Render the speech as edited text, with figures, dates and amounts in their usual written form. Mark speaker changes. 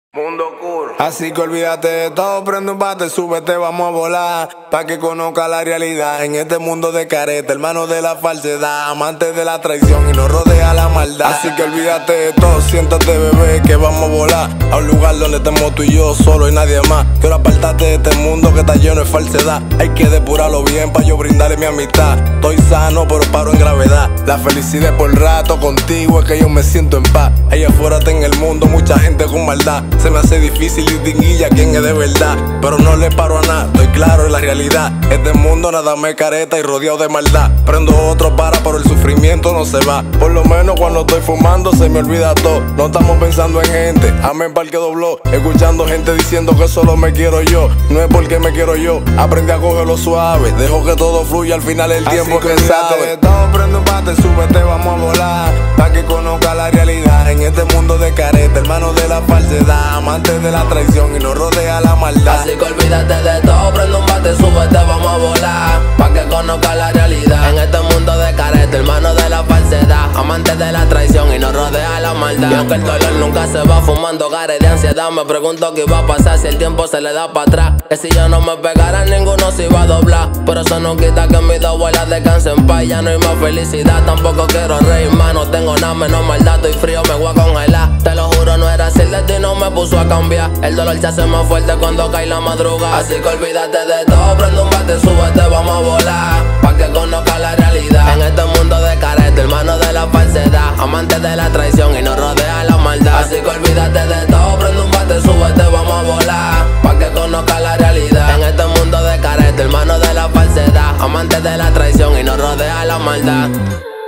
Speaker 1: Mundo cool.
Speaker 2: Así que olvídate de todo, prende un bate, súbete, vamos a volar. Pa' que conozca la realidad en este mundo de careta, hermano de la falsedad, amante de la traición y nos rodea la maldad. Así que olvídate de todo, siéntate bebé, que vamos a volar a un lugar donde estemos tú y yo solo y nadie más. Quiero apartarte de este mundo que está lleno de falsedad. Hay que depurarlo bien pa' yo brindarle mi amistad. Estoy sano pero paro en gravedad. La felicidad por rato contigo es que yo me siento en paz. Allá afuera está en el mundo mucha gente con maldad. Se me hace difícil distinguir a quién es de verdad, pero no le paro a nada, estoy claro en la realidad. Este mundo nada me careta y rodeado de maldad. Prendo otro pero el sufrimiento no se va. Por lo menos cuando estoy fumando se me olvida todo. No estamos pensando en gente, amén pa'l que dobló. Escuchando gente diciendo que solo me quiero yo. No es porque me quiero yo, aprendí a cogerlo suave. Dejo que todo fluya, al final el tiempo que sabe. De todo, prende un bate, súbete, vamos a volar. Pa' que conozca la realidad en este mundo de careta, hermano de la falsedad, amante de la traición y nos rodea la maldad.
Speaker 3: Así que olvídate de todo, prende un bate, súbete, vamos a volar. Pa' que conozca la realidad en este mundo de careta, hermano de la falsedad, amante de la traición y nos rodea la maldad. Y aunque el dolor nunca se va, fumando gares de ansiedad, me pregunto qué iba a pasar si el tiempo se le da para atrás. Que si yo no me pegara, ninguno se iba a doblar. Pero eso no quita que mis dos abuelas descansen en paz. Ya no hay más felicidad, tampoco quiero reír más. No tengo nada menos maldad, estoy frío, me voy a congelar. Te lo juro, no era así, el destino me puso a cambiar. El dolor se hace más fuerte cuando cae la madrugada. Así que olvídate de todo, prende un bate, súbete, vamos a volar. Pa' que conozca la realidad en este mundo de careta, hermano de la falsedad, amante de la traición y nos rodea la maldad. Así que olvídate de todo, prende un bate, súbete, vamos a volar. Pa' que conozca la realidad en este mundo de careta, hermano de la falsedad, amante de la traición y nos rodea la maldad.